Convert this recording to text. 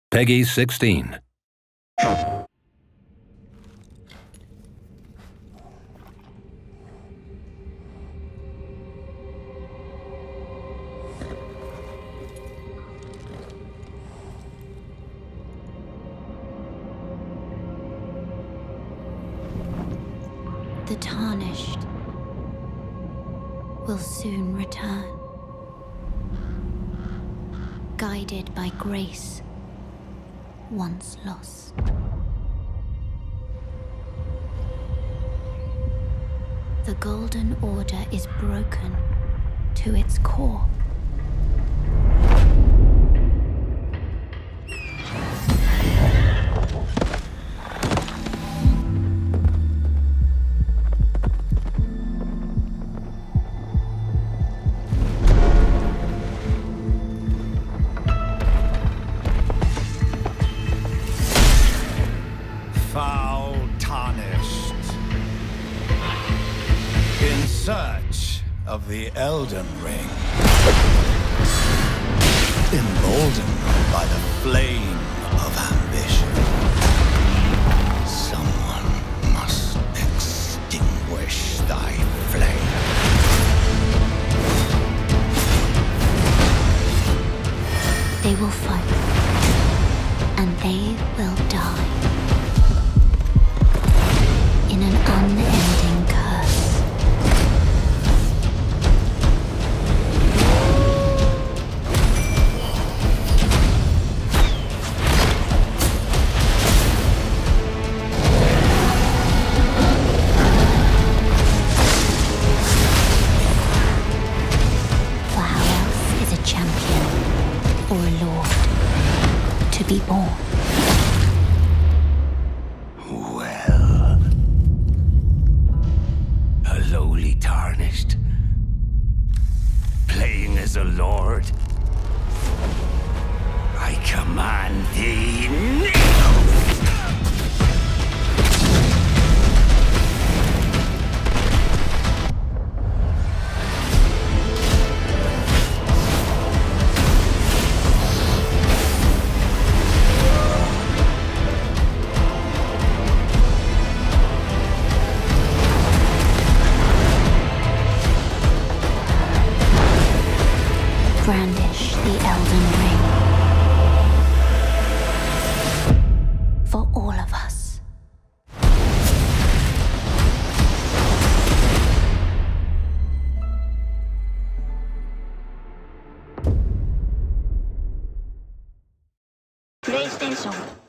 Peggy 16. The tarnished will soon return, guided by grace once lost. The Golden Order is broken to its core. Foul tarnished, in search of the Elden Ring, emboldened by the flame of ambition. Someone must extinguish thy flame. They will fight, and they will die. In an unending curse. For how else is a champion or a lord to be born? Lowly tarnished, playing as a lord, I command thee kneel! Brandish the Elden Ring. For all of us. PlayStation